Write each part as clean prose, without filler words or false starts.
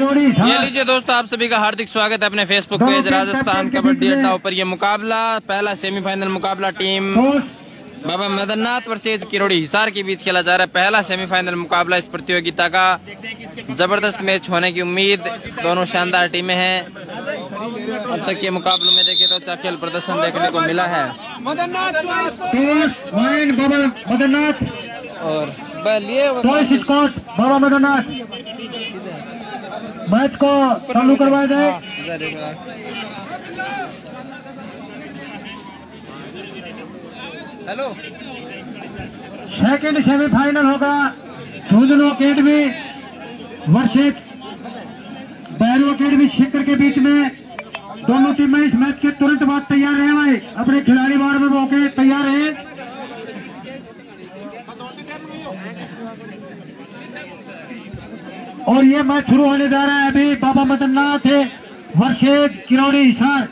ये लीजिए दोस्तों, आप सभी का हार्दिक स्वागत है अपने फेसबुक पेज राजस्थान कबड्डी अड्डा पर। ये मुकाबला पहला सेमीफाइनल मुकाबला टीम बाबा मदननाथ वर्सेज किरोड़ी हिसार के बीच खेला जा रहा है। पहला सेमीफाइनल मुकाबला इस प्रतियोगिता का। जबरदस्त मैच होने की उम्मीद, दोनों शानदार टीमें हैं। अब तक के मुकाबलों में देखे तो अच्छा खेल प्रदर्शन देखने को मिला है। और बाबा मदननाथ मैच को चालू करवाया जाए। हेलो, सेकंड सेमीफाइनल होगा Jhunjhunu academy versus Bairu academy Shikhar के बीच में। दोनों टीमें इस मैच के तुरंत बाद तैयार रहे भाई, अपने खिलाड़ी बार में मौके तैयार है। और ये मैच शुरू होने जा रहा है अभी। बाबा मदननाथ वर्सेज किरोड़ी हिसार।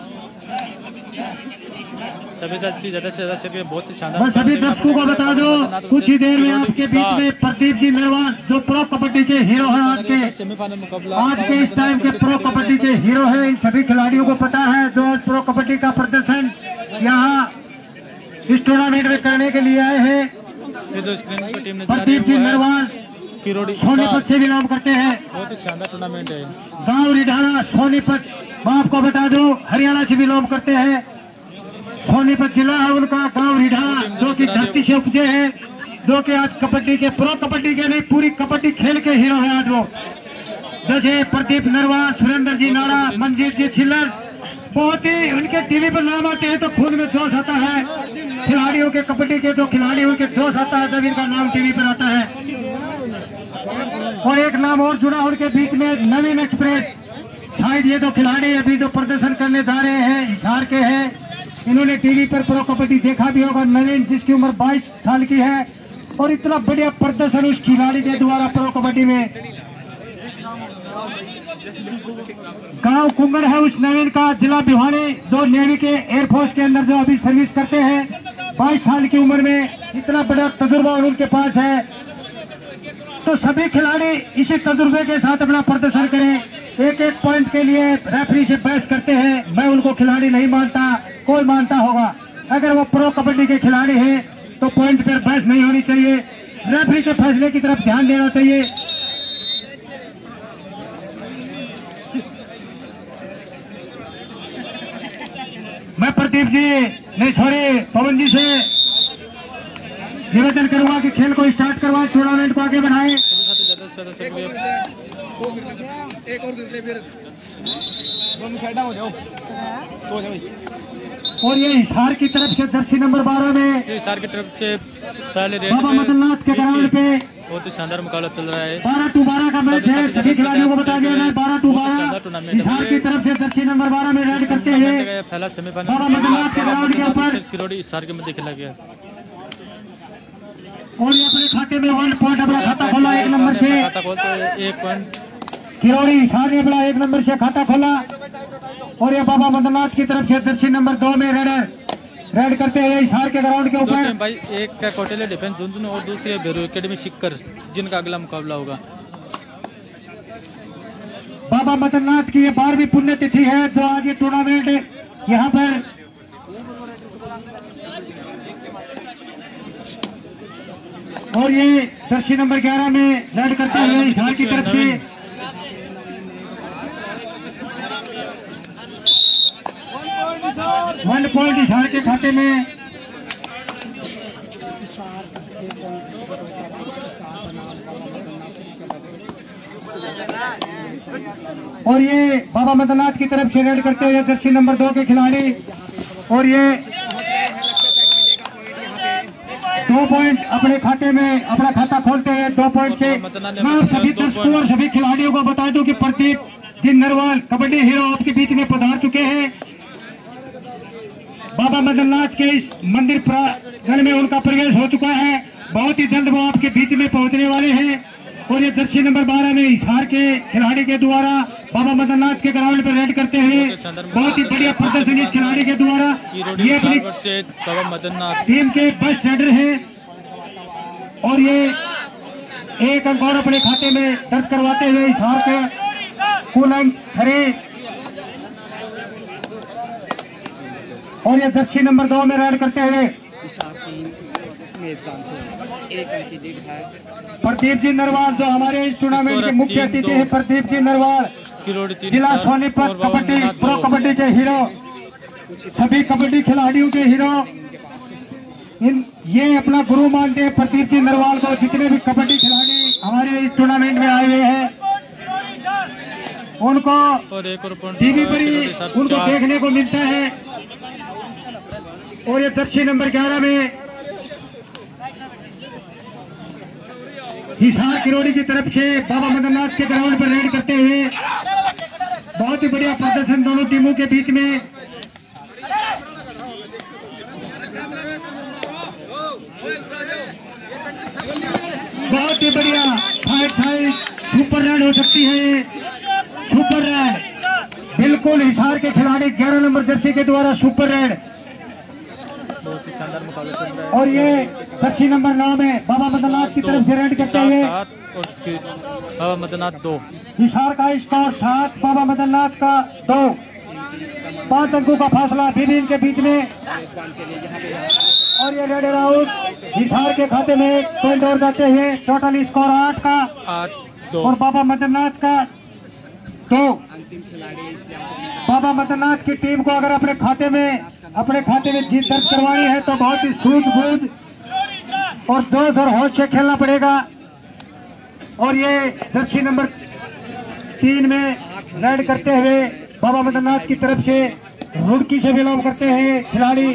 सभी ज्यादा से ज्यादा बहुत ही शानदार। सभी दर्शकों को बता दो, कुछ ही देर में आपके बीच में प्रदीप जी नरवाल जो प्रो कबड्डी के हीरो है, आज के इस टाइम के प्रो कबड्डी के हीरो है। इन सभी खिलाड़ियों को पता है जो आज प्रो कबड्डी का प्रदर्शन यहाँ इस टूर्नामेंट में करने के लिए आए हैं। प्रदीप जी नरवाल सोनीपत से बिलोंग करते हैं। बहुत ही शानदार टूर्नामेंट है। गांव रिढाना सोनीपत, मैं आपको बता दूं हरियाणा से बिलोंग करते हैं। सोनीपत जिला है उनका, गांव रिढाना, जो कि धरती से उपजे है, जो कि आज कबड्डी के प्रो कबड्डी के नहीं पूरी कबड्डी खेल के हीरो है आज वो। जैसे प्रदीप नरवाल, सुरेंद्र जी नाड़ा, मंजीत जी छिल्लर, बहुत ही उनके टीवी पर नाम आते हैं तो खून में जोश आता है। खिलाड़ियों के कबड्डी के जो खिलाड़ी उनके जोश आता है जब इनका नाम टीवी पर आता है। और एक नाम और जुड़ा उनके बीच में, नवीन एक्सप्रेस। शायद ये दो खिलाड़ी अभी जो प्रदर्शन करने जा रहे हैं हिसार के हैं, इन्होंने टीवी पर प्रो कबड्डी देखा भी होगा। नवीन जिसकी उम्र 22 साल की है और इतना बढ़िया प्रदर्शन उस खिलाड़ी के द्वारा प्रो कबड्डी में। गांव कुंगड़ है उस नवीन का, जिला भिवानी, जो नेवी के एयरफोर्स के अंदर जो अभी सर्विस करते हैं। 22 साल की उम्र में इतना बड़ा तजुर्बा उनके पास है। तो सभी खिलाड़ी इसी तजुर्बे के साथ अपना प्रदर्शन करें। एक एक पॉइंट के लिए रेफरी से बहस करते हैं। मैं उनको खिलाड़ी नहीं मानता, कोई मानता होगा। अगर वो प्रो कबड्डी के खिलाड़ी हैं तो पॉइंट पर बहस नहीं होनी चाहिए, रेफरी के फैसले की तरफ ध्यान देना चाहिए। मैं प्रदीप जी नहीं सॉरी पवन जी से निवेदन करूंगा कि खेल को स्टार्ट करवाएं, टूर्नामेंट को आगे बढ़ाएं। एक और फिर दोनों साइड हो जाओ तो भाई। और ये हिसार की तरफ से जर्सी नंबर 12 में, हिसार की तरफ से पहले बाबा मदननाथ के ग्राउंड पे बहुत ही शानदार मुकाबला चल रहा है। 12-12 का मैच है। सभी खिलाड़ियों को बता दिया जाए 12-12 हिसार की तरफ से जर्सी नंबर 12 में रेड करते हुए पहला सेमीफाइनल बाबा मदननाथ के ग्राउंड के ऊपर किरोड़ी हिसार के मध्य खेला गया। और ये अपने खाते में 1 पॉइंट अपना खाता खोला 1 नंबर से। खाता खोलते 1 पॉइंट किरोड़ी हिसार ने अपना 1 नंबर से खाता खोला। और ये बाबा मदननाथ की तरफ से जर्सी नंबर 2 में रेड करते हैं हिसार के ग्राउंड के ऊपर। भाई एक का कोटेले डिफेंस झुंझुनू और दूसरे बेरू एकेडमी शिखर, जिनका अगला मुकाबला होगा। बाबा मदननाथ की ये 12वीं पुण्यतिथि है जो आज ये टूर्नामेंट यहाँ पर और ये जर्सी नंबर 11 में रेड करते हुए हिसार की तरफ से 1 पॉइंट हिसार के खाते में। और ये बाबा मदननाथ की तरफ से रेड करते हुए जर्सी नंबर 2 के खिलाड़ी। और ये 2 पॉइंट अपने खाते में अपना खाता खोलते हैं 2 पॉइंट से। मैं सभी दर्शकों और सभी खिलाड़ियों को बता दूं कि प्रदीप जी नरवाल कबड्डी हीरो आपके बीच में पधार चुके हैं। बाबा मदननाथ के इस मंदिर प्रांगण में उनका प्रवेश हो चुका है। बहुत ही जल्द वो आपके बीच में पहुंचने वाले हैं। और ये जर्सी नंबर 12 में हिसार के खिलाड़ी के द्वारा बाबा मदननाथ के ग्राउंड पर रेड करते हुए बहुत ही बढ़िया प्रदर्शन इस खिलाड़ी के द्वारा। ये अपनी बाबा मदननाथ टीम के बेस्ट रेडर है और ये एक अंक और अपने खाते में दर्ज करवाते हुए हिसार के कूलन 3 और ये दक्षिण नंबर 2 में राइड करते हुए प्रदीप जी नरवाल, जो हमारे इस टूर्नामेंट के मुख्य अतिथि हैं। प्रदीप जी नरवाल जिला सोनीपत कबड्डी प्रो कबड्डी के हीरो, सभी कबड्डी खिलाड़ियों के हीरो। ये अपना गुरु मानते हैं प्रदीप जी नरवाल को। जितने भी कबड्डी खिलाड़ी हमारे इस टूर्नामेंट में आए हुए हैं उनको टीवी पर ही उनको देखने को मिलता है। और ये दक्षिण नंबर 11 में हिसार किरोड़ी की तरफ से बाबा मदननाथ के ग्राउंड पर रेड करते हुए बहुत ही बढ़िया प्रदर्शन दोनों टीमों के बीच में। बहुत ही बढ़िया फाइट सुपर राइड हो सकती है। सुपर राइड बिल्कुल हिसार के खिलाड़ी 11 नंबर जर्सी के द्वारा सुपर राइड। और ये दक्षिण नंबर 9 में बाबा मदननाथ की तरफ से रेड करते हुए बाबा मदननाथ 2, हिसार का स्कोर 7, बाबा मदननाथ का 2। 5 अंकों का फासला भी इनके बीच में। और ये रेड आउट हिसार के खाते में 1 पॉइंट और जाते हुए टोटल स्कोर 8 का 8-2 और बाबा मदननाथ का 2। बाबा मदननाथ की टीम को अगर अपने खाते में जीत दर्ज करवानी है तो बहुत ही सूझबूझ और जोश और होश से खेलना पड़ेगा। और ये दक्षिण नंबर 3 में राइड करते हुए बाबा मदननाथ की तरफ से रुड़की से बिलोंग करते हैं खिलाड़ी।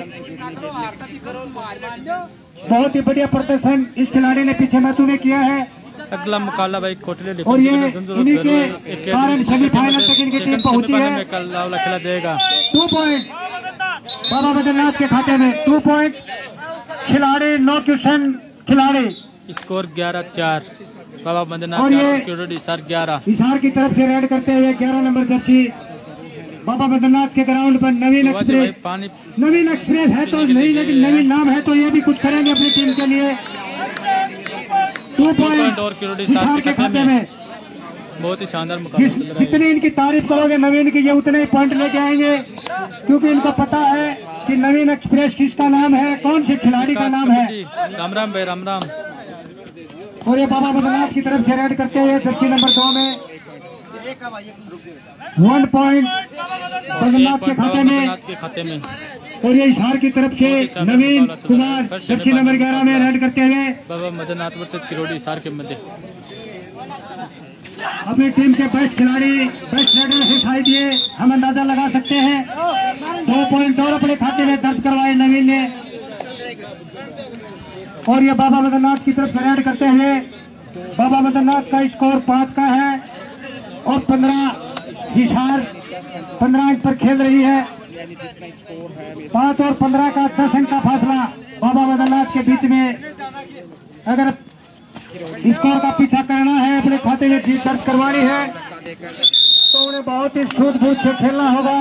बहुत ही बढ़िया प्रदर्शन इस खिलाड़ी ने पीछे मैचों में किया है। अगला मुकाबला भाई कोटले और ये इन्हीं के कारण सेमीफाइनल तक इनकी टीम पहुंची है। खेला जाएगा। 2 पॉइंट बाबा मदननाथ के खाते में, 2 पॉइंट खिलाड़ी 9 क्वेश्चन खिलाड़ी। स्कोर 11-4 बाबा मदननाथ और ये हिसार 11 हिसार की तरफ से रेड करते हुए 11 नंबर जर्सी बाबा मदननाथ के ग्राउंड पर नवीन एक्सप्रेस। नवीन एक्सप्रेस है तो नहीं, लेकिन नवीन नाम है तो ये भी कुछ करेंगे अपनी टीम के लिए। 2 पॉइंट और हिसार के खाते में। बहुत ही शानदार मुकाबला। जितनी इनकी तारीफ करोगे नवीन की, ये उतने ही पॉइंट लेके आएंगे, क्योंकि इनको पता है कि नवीन एक्सप्रेस किसका नाम है, कौन से खिलाड़ी का नाम है। राम राम भाई, राम राम। और ये बाबा मदननाथ की तरफ से रेड करते हुए दक्षिण नंबर 2 में 1 पॉइंट मदननाथ के खाते में। और ये हिसार की तरफ से नवीन कुमार दक्षिण नंबर 11 में रेड करते हुए बाबा मदननाथ वर्सेस किरोड़ी हिसार के मध्य अपनी टीम के बेस्ट खिलाड़ी बेस्ट रेडर दिखाई दिए, हम अंदाजा लगा सकते हैं। 2 पॉइंट और अपने खाते में दर्ज करवाए नवीन ने। और ये बाबा मदननाथ की तरफ रेड करते हुए बाबा मदननाथ का स्कोर 5 का है और 15 हिसार 15 अंक पर खेल रही है। 5 और 15 का 10 अंक का फासला बाबा मदननाथ के बीच में। अगर स्कोर का पीछा करना है, अपने खाते में जीत दर्ज करवानी है, तो उन्हें बहुत ही सूझबूझ से खेलना होगा।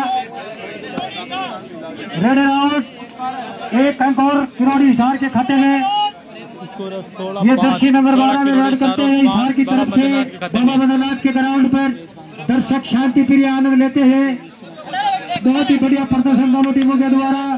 रेड आउट 1 अंक और किरोड़ी हिसार के खाते में। ये दक्षिण नंबर 12 में रेड करते हैं हिसार की तरफ से बाबा मदननाथ के ग्राउंड पर दर्शक शांति प्रिय आनंद लेते हैं। बहुत ही बढ़िया प्रदर्शन दोनों टीमों के द्वारा।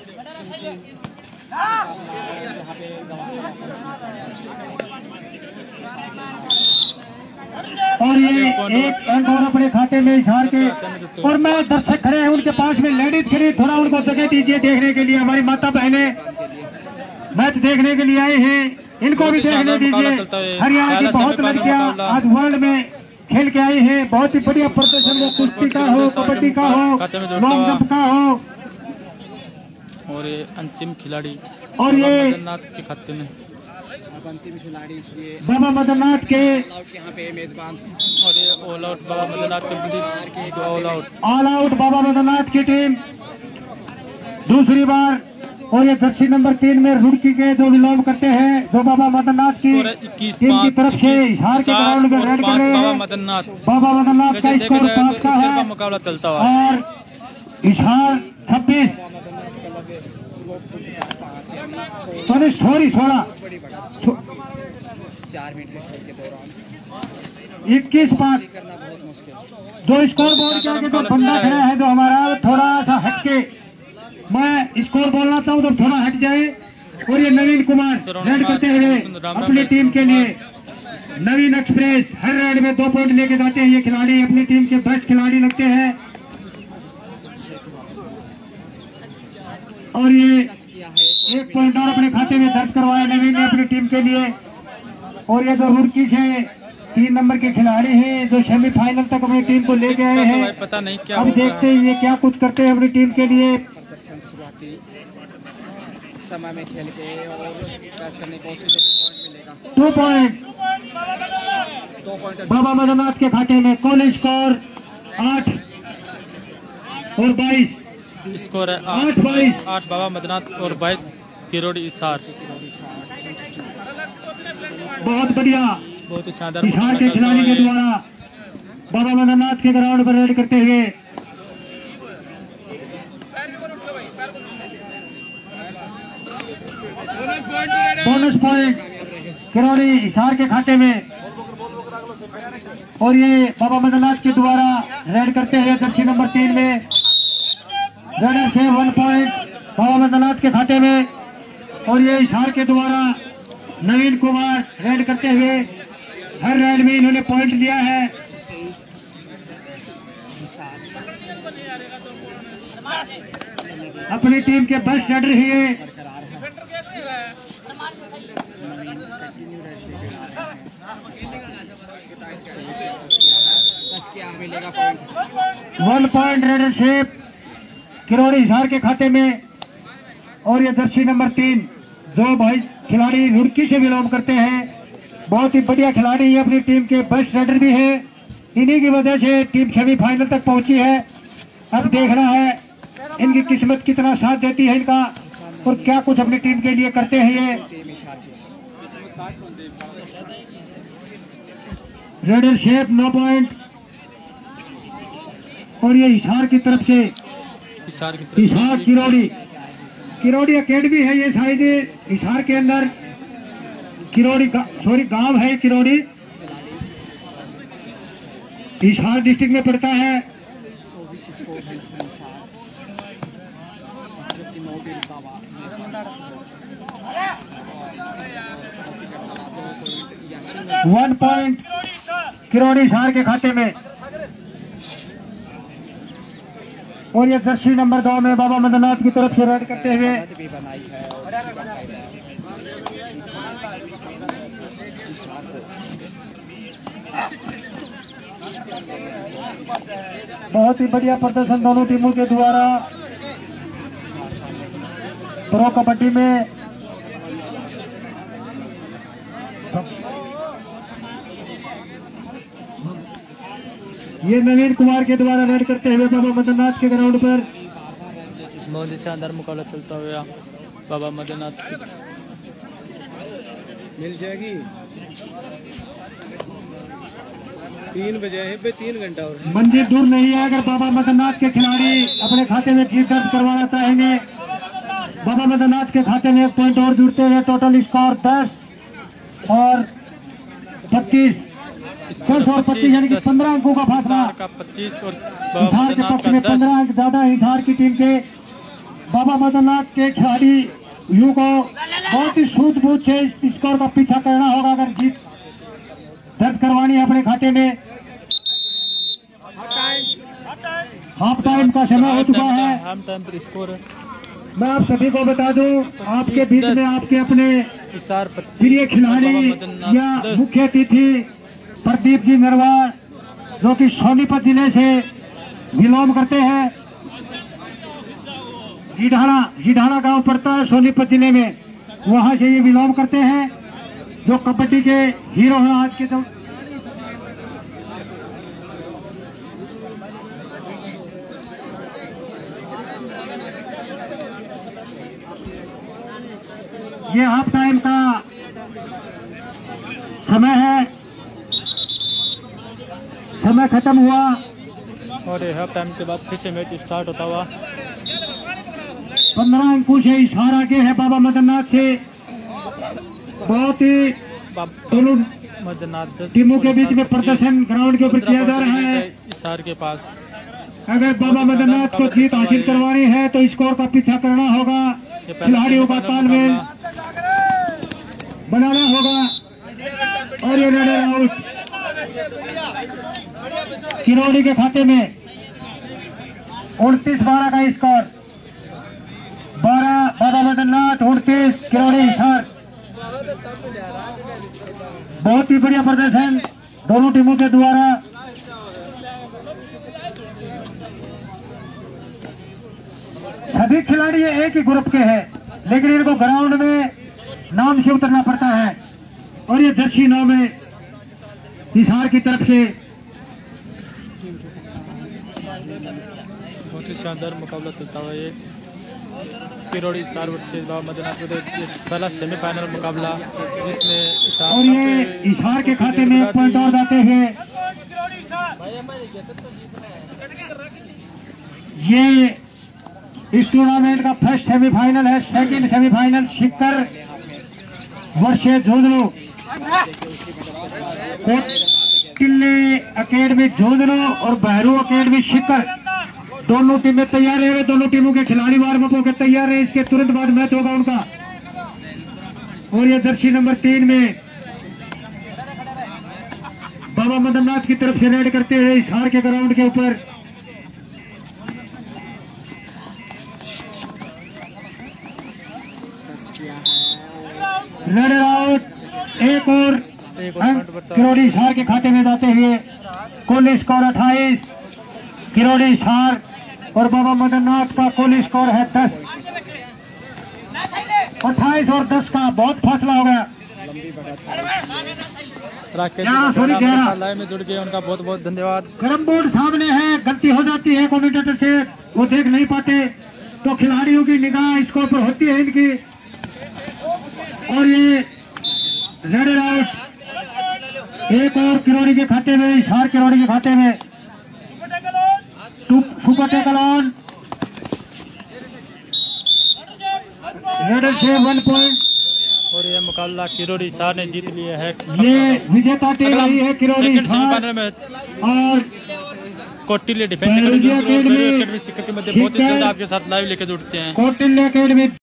और ये 1 अंक और अपने खाते में हिसार के। और मैं दर्शक खड़े हैं उनके पास में, लेडीज खड़ी, थोड़ा उनको जगह दीजिए देखने के लिए। हमारी माता बहनें मैच देखने के लिए आई हैं, इनको भी देखने दीजिए। हरियाणा की बहुत लड़कियां आज वर्ल्ड में खेल के आई है। बहुत ही बढ़िया प्रदर्शन, वो कुश्ती का हो, कबड्डी का हो, लॉन्ग जंप का हो। और ये अंतिम खिलाड़ी और ये मदननाथ के खाते में अंतिम खिलाड़ी, इसलिए बाबा मदननाथ के यहाँ पे मेजबान। और ये ऑल आउट बाबा मदननाथ के ऑल आउट बाबा मदननाथ की टीम दूसरी बार। और ये दक्षिण नंबर 3 में रुड़की के जो बिलोंग करते हैं, जो बाबा मदननाथ की टीम की तरफ से हिसार के ग्राउंड में रेड कर रहे हैं। बाबा मदननाथ का स्कोर 5 का है मुकाबला चलता हुआ। और हिसार 26 सॉरी 16 4 मिनट के दौरान 21-5। करना बहुत मुश्किल। जो स्कोर बोर्ड के आगे जो बंदा खड़ा है जो हमारा थोड़ा सा हटके, मैं स्कोर बोलना चाहूँ तो थोड़ा हट जाए। और ये नवीन कुमार रेड करते हुए अपनी टीम के लिए, नवीन एक्सप्रेस हर रेड में 2 पॉइंट लेके जाते हैं। ये खिलाड़ी अपनी टीम के बेस्ट खिलाड़ी लगते हैं और ये 1 पॉइंट और अपने खाते में दर्ज करवाया नवीन ने अपनी टीम के लिए। और ये जो रुड़की से 3 नंबर के खिलाड़ी हैं जो सेमीफाइनल तक अपनी टीम को लेके आए हैं। पता नहीं क्या अब देखते हैं ये क्या कुछ करते हैं अपनी टीम के लिए। प्रदर्शन शुरुआती समय में खेल के और कैच करने की कोशिश, 2 पॉइंट मिलेगा। 2 पॉइंट बाबा मदननाथ के खाते में। कुल स्कोर 8 और 22 स्कोर है 8-22। 8 बाबा मदननाथ और 22 किरोड़ी इसार। बहुत बढ़िया बहुत ही शानदार बिहार के खिलाड़ी के द्वारा बाबा मदननाथ के ग्राउंड पर रेड करते हुए बोनस पॉइंट किरोड़ी हिसार के खाते में। और ये बाबा मदननाथ के द्वारा रेड करते हुए जर्सी नंबर 3 में रेडर से 1 पॉइंट बाबा मदननाथ के खाते में। और ये हिसार के द्वारा नवीन कुमार रेड करते हुए हर रेड में इन्होंने पॉइंट लिया है। अपनी टीम के बेस्ट रेडर ही है। 1 पॉइंट रेडरशिप किरोड़ी हिसार के खाते में। और ये जर्सी नंबर 3 जो भाई खिलाड़ी रुड़की से बिलोंग करते हैं, बहुत ही बढ़िया खिलाड़ी है, अपनी टीम के बेस्ट रेडर भी है। इन्हीं की वजह से टीम सेमीफाइनल तक पहुंची है। अब देखना है इनकी किस्मत कितना साथ देती है इनका और क्या कुछ अपनी टीम के लिए करते हैं ये। रेडर शेप 9 पॉइंट। और ये हिसार की तरफ से हिसार किरोड़ी अकेडमी है ये शायद हिसार के अंदर किरोड़ी गांव है। किरोड़ी हिसार डिस्ट्रिक्ट में पड़ता है। वन पॉइंट किरोड़ी हिसार के खाते में। और ये जर्सी नंबर 2 में बाबा मदननाथ की तरफ से रेड करते हुए बहुत ही बढ़िया प्रदर्शन दोनों टीमों के द्वारा प्रो कबड्डी में। ये नवीन कुमार के द्वारा रेड करते हुए बाबा मदननाथ के ग्राउंड पर बहुत ही शानदार मुकाबला चलता हुआ बाबा मदननाथ मिल जाएगी। 3 बजे है, 3 घंटा और मंजिल दूर नहीं है। अगर बाबा मदननाथ के खिलाड़ी अपने खाते में जीत दर्ज करवाना चाहेंगे, बाबा मदननाथ के खाते में 1 पॉइंट और जुड़ते हुए टोटल स्कोर 10 और 25 10 और 25 यानी कि 15 अंकों का फासला। 25 और हिसार के पक्ष में 15 अंक ज्यादा हिसार की टीम के। बाबा मदननाथ के खिलाड़ी यू को बहुत ही सूझबूझ से इस स्कोर का पीछा करना होगा अगर जीत दर्ज करवानी है अपने खाते में। हाफ टाइम का समय हो चुका है। हाफ टाइम पर स्कोर मैं आप सभी को बता दूं, आपके बीच में आपके अपने हिसार प्रिय खिलाड़ी या मुख्य अतिथि प्रदीप जी नरवार जो कि सोनीपत जिले से बिलोंग करते हैं। हिडाना गांव पड़ता है सोनीपत जिले में, वहां से ये बिलोंग करते हैं, जो कबड्डी के हीरो हैं आज के दौर। ये हाफ टाइम का समय है, समय खत्म हुआ और हाफ टाइम के बाद फिर से मैच स्टार्ट होता हुआ 15 अंकों से इशारा आगे है बाबा मदननाथ से। बहुत ही दोनों टीमों के बीच में प्रदर्शन ग्राउंड के ऊपर किया जा रहा है। हिसार के पास अगर बाबा मदननाथ को जीत हासिल करवानी है तो स्कोर का पीछा करना होगा, खिलाड़ियों का तालमेल बनाना होगा। और ये रनर आउट किरोड़ी के खाते में 29-12 का स्कोर। 12 बाबा मदननाथ, 29 किरोड़ी हिसार। बहुत ही बढ़िया प्रदर्शन दोनों टीमों के द्वारा। सभी खिलाड़ी एक ही ग्रुप के हैं, लेकिन इनको ग्राउंड में नाम से उतरना पड़ता है। और ये जर्सी 9 में हिसार की तरफ से बहुत ही शानदार मुकाबला चलता हुआ ये किरोड़ी हिसार वर्सेस बाबा मदननाथ पहला सेमीफाइनल मुकाबला, जिसमें और ये हिसार के खाते में 1 पॉइंट और जाते हुए ये इस टूर्नामेंट का फर्स्ट सेमीफाइनल है। Second semifinal Shikhar versus Jhunjhunu किले अकेडमी झुंझुनू और बहरू अकेडमी शिखर, दोनों टीमें तैयार है। दोनों टीमों के खिलाड़ी वार्म अप होकर तैयार है। इसके तुरंत बाद मैच होगा उनका। और ये जर्सी नंबर 3 में बाबा मदननाथ की तरफ से रेड करते हैं हिसार के ग्राउंड के ऊपर। Runner out. एक और किरोड़ी हिसार के खाते में जाते हुए कुल स्कोर 28 किरोड़ी हिसार और बाबा मदननाथ का कुल स्कोर है 10। 28 और 10 का बहुत फासला हो गया। लाइव में जुड़ गए, उनका बहुत बहुत धन्यवाद। कैरम बोर्ड सामने है, गलती हो जाती है कमेंटेटर से, वो देख नहीं पाते, तो खिलाड़ियों की निगाह स्कोर पर होती है इनकी। और ये रेड आउट एक और किरोड़ी के खाते में, हिसार किरोड़ी के खाते में सुपर टैकल ऑन। रेडर से 1 पॉइंट। और ये मुकाबला किरोड़ी हिसार ने जीत लिया है। ये विजेता टीम रही है किरोड़ी हिसार में और कोटिल्य डिफेंस अकेडमी के मध्य बहुत ही जल्द आपके साथ लाइव लेके जुड़ते हैं। कोटिल्य अकेडमी